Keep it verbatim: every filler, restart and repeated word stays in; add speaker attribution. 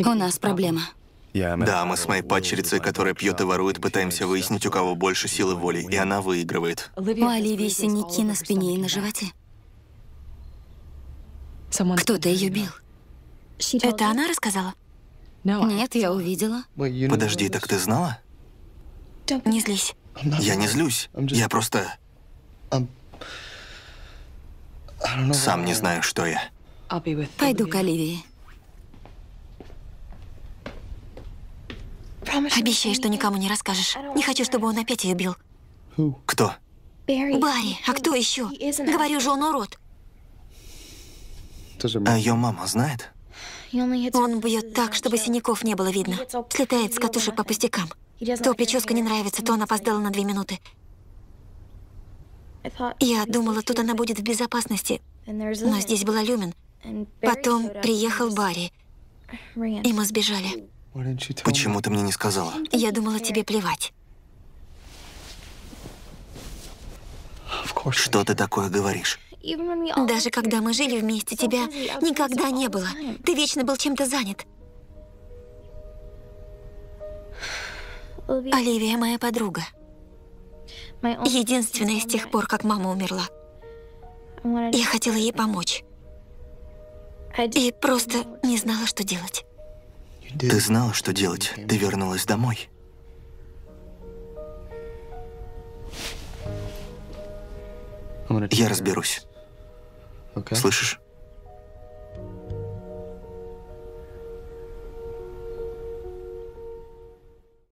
Speaker 1: У нас проблема.
Speaker 2: Да, мы с моей падчерицей, которая пьет и ворует, пытаемся выяснить, у кого больше силы воли, и она выигрывает.
Speaker 1: У Оливии синяки на спине и на животе. Кто-то ее бил.
Speaker 3: Это она рассказала?
Speaker 1: Нет, я увидела.
Speaker 2: Подожди, так ты знала?
Speaker 3: Не злись.
Speaker 2: Я не злюсь. Я просто... Сам не знаю, что я.
Speaker 1: Пойду к Оливии.
Speaker 3: Обещай, что никому не расскажешь. Не хочу, чтобы он опять ее бил.
Speaker 2: Кто?
Speaker 3: Барри, а кто еще? Говорю же, он урод.
Speaker 2: А ее мама знает?
Speaker 3: Он бьет так, чтобы синяков не было видно. Слетает с катушек по пустякам. То прическа не нравится, то он опоздала на две минуты. Я думала, тут она будет в безопасности. Но здесь была Люмен. Потом приехал Барри. И мы сбежали.
Speaker 2: Почему ты мне не сказала?
Speaker 3: Я думала, тебе плевать.
Speaker 2: Что ты такое говоришь?
Speaker 3: Даже когда мы жили вместе, тебя никогда не было. Ты вечно был чем-то занят. Оливия моя подруга. Единственная с тех пор, как мама умерла. Я хотела ей помочь. И просто не знала, что делать.
Speaker 2: Ты знала, что делать. Ты вернулась домой. Я разберусь. Слышишь?